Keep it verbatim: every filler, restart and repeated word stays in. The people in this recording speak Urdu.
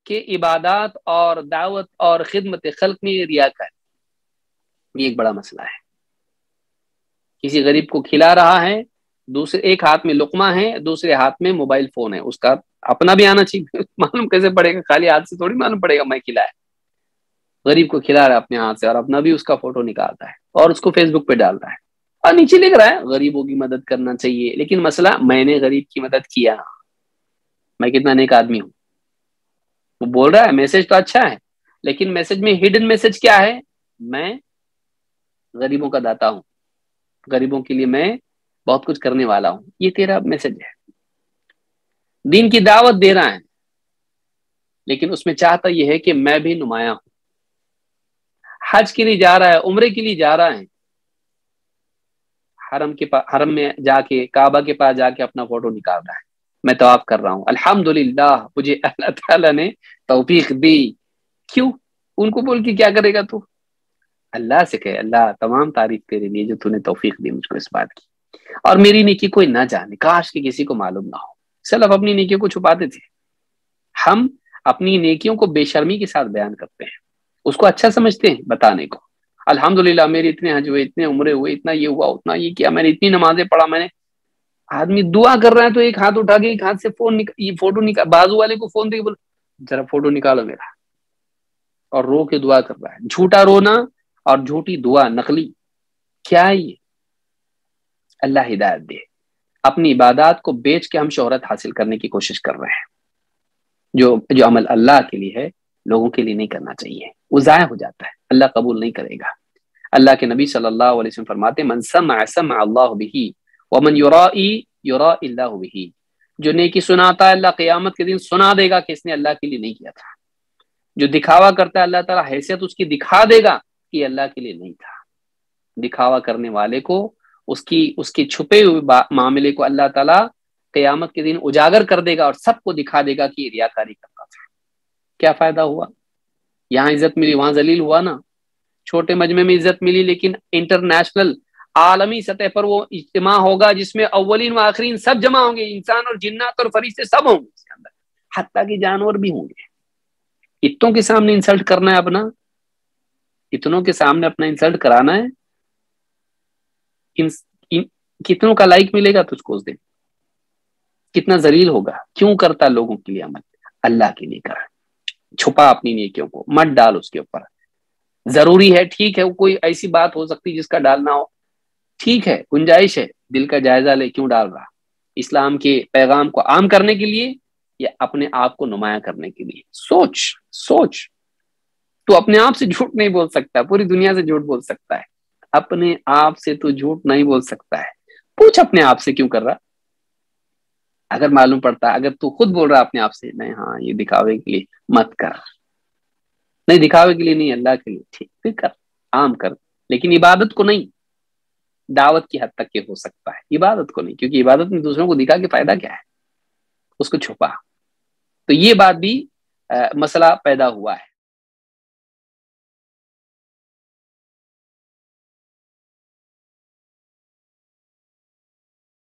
کہ عبادات اور دعوت اور خدمت خلق میں ریاکاری، یہ ایک بڑا مسئلہ ہے۔ کسی غریب کو کھلا رہا ہے، دوسرے ایک ہاتھ میں لقمہ ہے، دوسرے ہاتھ میں موبائل فون ہے، اس کا اپنا بھی آنا چاہیے، معلوم کیسے پڑے گا؟ خالی ہاتھ سے تھوڑی معلوم پڑے گا میں کھلایا۔ غریب کو کھلا رہا ہے اپنے ہاتھ سے، اور اپنا بھی اس کا فوٹو نکالتا ہے اور اس کو فیس بک پہ ڈال رہا ہے، اور نیچے لکھ رہا ہے غریبوں کی مدد کرنا چاہیے۔ لیکن مسئلہ، میں نے غریب کی مدد کیا، میں کتنا نیک آدمی ہوں۔ وہ بول رہا ہے میسج تو اچھا ہے، لیکن میسج میں ہڈن میسج کیا ہے؟ میں غریبوں کا داتا ہوں، غریبوں کے لیے میں بہت کچھ کرنے والا ہوں۔ یہ تیرا میسج ہے، دین کی دعوت دے رہا ہے، لیکن اس میں چاہتا یہ ہے کہ میں بھی نمایاں ہوں۔ حج کے لیے جا رہا ہے، عمرے کے لیے جا رہا ہے، حرم کے پاس، حرم میں جا کے، کعبہ کے پاس جا کے اپنا فوٹو نکال رہا ہے، میں طواف کر رہا ہوں، الحمدللہ مجھے اللہ تعالیٰ نے توفیق دی۔ کیوں؟ ان کو بول کے کیا کرے گا تو؟ اللہ سے کہے اللہ تمام تعریف تیرے لیے جو تو نے توفیق دی مجھ کو اس بات کی، اور میری نیکی کوئی نہ جانے، کاش کہ کسی کو معلوم نہ ہو۔ سلف اپنی نیکیوں کو چھپاتے تھے، ہم اپنی نیکیوں کو بے شرمی کے ساتھ بیان کرتے ہیں، اس کو اچھا سمجھتے ہیں بتانے کو۔ الحمدللہ میرے اتنے حج ہوئے، اتنے عمرے ہوئے، اتنا یہ ہوا، اتنا یہ کیا، میں نے اتنی نمازیں پڑھا، میں نے۔ آدمی دعا کر رہا ہے تو ایک ہاتھ اٹھا کے ایک ہاتھ سے فون نک... یہ فوٹو نکال، بازو والے کو فون دے کے بول ذرا فوٹو نکالو میرا، اور رو کے دعا کر رہا ہے۔ جھوٹا رونا اور جھوٹی دعا، نقلی، کیا ہے یہ؟ اللہ ہدایت دے۔ اپنی عبادات کو بیچ کے ہم شہرت حاصل کرنے کی کوشش کر رہے ہیں، جو جو عمل اللہ کے لیے ہے لوگوں کے لیے نہیں کرنا چاہیے، وہ ضائع ہو جاتا ہے، اللہ قبول نہیں کرے گا۔ اللہ کے نبی صلی اللہ علیہ وسلم فرماتے من سمع سمع اللہ بہ ومن یرائی یرائی اللہ بہ، جو نیکی سناتا ہے اللہ قیامت کے دن سنا دے گا کہ اس نے اللہ کے لیے نہیں کیا تھا۔ جو دکھاوا کرتا ہے اللہ تعالیٰ حیثیت اس کی دکھا دے گا کہ یہ اللہ کے لیے نہیں تھا۔ دکھاوا کرنے والے کو اس کی اس کے چھپے ہوئے معاملے کو اللہ تعالیٰ قیامت کے دن اجاگر کر دے گا اور سب کو دکھا دے گا کہ یہ ریاکاری کرتا تھا۔ کیا فائدہ ہوا؟ یہاں عزت ملی، وہاں ذلیل ہوا نا۔ چھوٹے مجمع میں عزت ملی، لیکن انٹرنیشنل عالمی سطح پر وہ اجتماع ہوگا جس میں اولین و آخرین سب جمع ہوں گے، انسان اور جنات اور فرشتے سب ہوں گے اس کے اندر، حتیٰ کہ جانور بھی ہوں گے۔ اتنوں کے سامنے انسلٹ کرنا ہے اپنا، اتنوں کے سامنے اپنا انسلٹ کرانا ہے، ان, ان, کتنوں کا لائک ملے گا تجھ کو اس دن؟ کتنا ذلیل ہوگا؟ کیوں کرتا لوگوں کے لیے عمل؟ اللہ کے لیے کر۔ چھپا اپنی نیکیوں کو، مت ڈال اس کے اوپر۔ ضروری ہے، ٹھیک ہے، کوئی ایسی بات ہو سکتی جس کا ڈالنا ہو، ٹھیک ہے، گنجائش ہے، دل کا جائزہ لے، کیوں ڈال رہا؟ اسلام کے پیغام کو عام کرنے کے لیے یا اپنے آپ کو نمایاں کرنے کے لیے؟ سوچ سوچ تو اپنے آپ سے جھوٹ نہیں بول سکتا، پوری دنیا سے جھوٹ بول سکتا ہے، اپنے آپ سے تو جھوٹ نہیں بول سکتا ہے۔ پوچھ اپنے آپ سے کیوں کر رہا؟ اگر معلوم پڑتا ہے، اگر تو خود بول رہا اپنے آپ سے نہیں ہاں یہ دکھاوے کے لیے مت کر، نہیں دکھاوے کے لیے نہیں، اللہ کے لیے، ٹھیک پھر کر، عام کر، لیکن عبادت کو نہیں، دعوت کی حد تک کے ہو سکتا ہے، عبادت کو نہیں، کیونکہ عبادت میں دوسروں کو دکھا کے فائدہ کیا ہے؟ اس کو چھپا۔ تو یہ بات بھی مسئلہ پیدا ہوا ہے۔